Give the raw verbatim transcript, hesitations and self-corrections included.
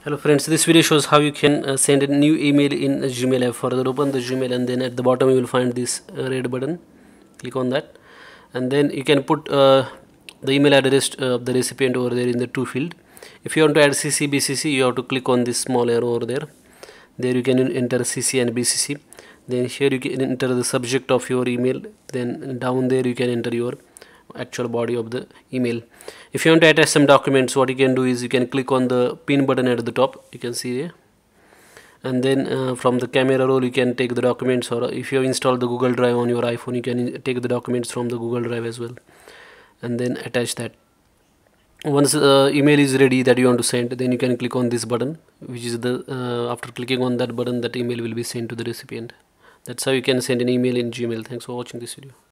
Hello friends, this video shows how you can uh, send a new email in a Gmail app. Further open the Gmail and then at the bottom you will find this uh, red button. Click on that and then you can put uh, the email address of the recipient over there in the to field. If you want to add C C B C C, you have to click on this small arrow over there. There you can enter C C and B C C. Then here you can enter the subject of your email. Then down there you can enter your actual body of the email. If you want to attach some documents, what you can do is you can click on the pin button at the top, you can see there, and then uh, from the camera roll you can take the documents, or if you have installed the Google Drive on your iPhone, you can take the documents from the Google Drive as well and then attach that. Once the uh, email is ready that you want to send, then you can click on this button, which is the uh, after clicking on that button, that email will be sent to the recipient. That's how you can send an email in Gmail. Thanks for watching this video.